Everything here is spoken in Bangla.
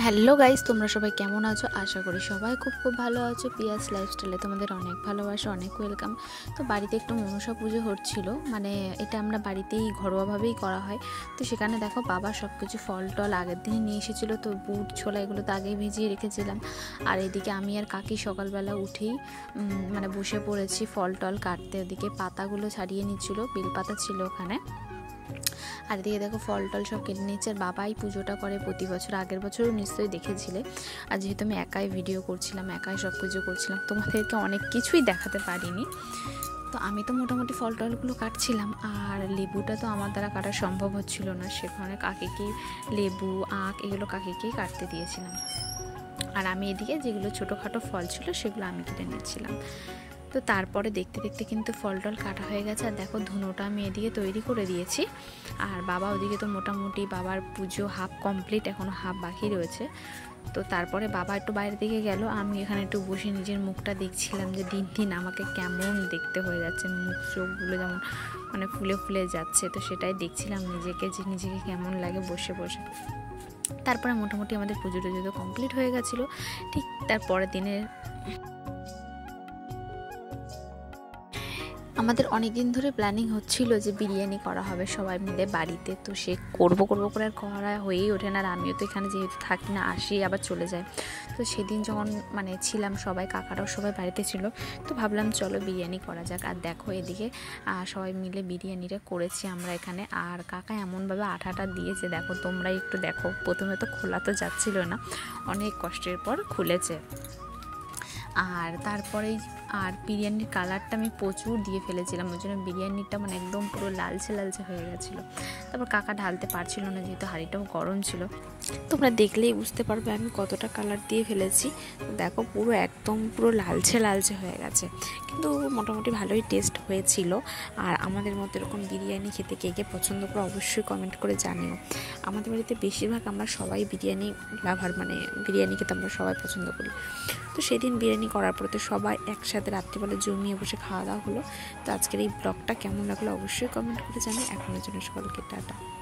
হ্যালো গাইস, তোমরা সবাই কেমন আছো? আশা করি সবাই খুব ভালো আছো। পিয়াস লাইফস্টাইলে তোমাদের অনেক ভালোবাসা, অনেক ওয়েলকাম। তো বাড়িতে একটু মনসা পুজো হচ্ছিল, মানে এটা আমরা বাড়িতেই ঘরোয়াভাবেই করা হয়। তো সেখানে দেখো বাবা সব কিছু ফল টল আগের দিনে নিয়ে এসেছিলো, তো বুট ছোলা এগুলো তো আগেই ভিজিয়ে রেখেছিলাম। আর এদিকে আমি আর কাকি সকালবেলা উঠেই মানে বসে পড়েছি ফল টল কাটতে। ওদিকে পাতাগুলো ছাড়িয়ে নিচ্ছিলো, বেলপাতা ছিল ওখানে। আর এদিকে দেখো ফল টল সব কেটে নিচ্ছে। আর বাবাই পুজোটা করে প্রতি বছর, আগের বছরও নিশ্চয়ই দেখেছিলে। আর যেহেতু আমি একাই ভিডিও করছিলাম, একাই সব পুজো করছিলাম, তোমাদেরকে অনেক কিছুই দেখাতে পারিনি। তো আমি তো মোটামুটি ফল টলগুলো কাটছিলাম, আর লেবুটা তো আমার দ্বারা কাটা সম্ভব হচ্ছিল না, সেখানে কাকিকেই লেবু আখ এগুলো কাকিকেই কাটতে দিয়েছিলাম। আর আমি এদিকে যেগুলো ছোটোখাটো ফল ছিল সেগুলো আমি কেটে নিচ্ছিলাম। তো তারপরে দেখতে দেখতে কিন্তু ফল টল কাটা হয়ে গেছে। আর দেখো ধুনোটা আমি এদিকে তৈরি করে দিয়েছি। আর বাবা ওদিকে তো মোটামুটি বাবার পুজো হাফ কমপ্লিট, এখনও হাফ বাকি রয়েছে। তো তারপরে বাবা একটু বাইরের দিকে গেল, আমি এখানে একটু বসে নিজের মুখটা দেখছিলাম যে দিন দিন আমাকে কেমন দেখতে হয়ে যাচ্ছে, মুখ চোখগুলো যেমন মানে ফুলে ফুলে যাচ্ছে। তো সেটাই দেখছিলাম নিজেকে, যে নিজেকে কেমন লাগে বসে বসে। তারপরে মোটামুটি আমাদের পুজো টুজো তো কমপ্লিট হয়ে গেছিলো। ঠিক তারপরের দিনের আমাদের অনেক দিন ধরে প্ল্যানিং হচ্ছিল যে বিরিয়ানি করা হবে সবাই মিলে বাড়িতে। তো সে করবো করে আর করা হয়েই ওঠে না। আর আমিও তো এখানে যেহেতু থাকি না, আসি আবার চলে যায়। তো সেদিন যখন মানে ছিলাম সবাই, কাকারাও সবাই বাড়িতে ছিল, তো ভাবলাম চলো বিরিয়ানি করা যাক। আর দেখো এদিকে সবাই মিলে বিরিয়ানিটা করেছি আমরা এখানে। আর কাকা এমনভাবে আঠাটা দিয়েছে, দেখো তোমরাই একটু দেখো। প্রথমে তো খোলা তো যাচ্ছিল না, অনেক কষ্টের পর খুলেছে। আর তারপরেই আর বিরিয়ানির কালারটা আমি প্রচুর দিয়ে ফেলেছিলাম, ওই জন্য বিরিয়ানিটা মানে একদম পুরো লালচে লালচে হয়ে গেছিলো। তারপর কাকা ঢালতে পারছিল না, যেহেতু হাঁড়িটাও গরম ছিল। তোমরা দেখলেই বুঝতে পারবে আমি কতটা কালার দিয়ে ফেলেছি। দেখো পুরো একদম পুরো লালচে লালচে হয়ে গেছে, কিন্তু মোটামুটি ভালোই টেস্ট হয়েছিল। আর আমাদের মতো এরকম বিরিয়ানি খেতে কে কে পছন্দ করে অবশ্যই কমেন্ট করে জানিও। আমাদের বাড়িতে বেশিরভাগ আমরা সবাই বিরিয়ানি লাভার, মানে বিরিয়ানি খেতে আমরা সবাই পছন্দ করি। তো সেদিন বিরিয়ানি করার পরে তো সবাই একসাথে রাত্রিবেলা জমিয়ে বসে খাওয়া দাওয়া হলো। তো আজকের এই ব্লগটা কেমন লাগলো অবশ্যই কমেন্ট করে জানাই। এখনের জন্য সকলকে টাটা।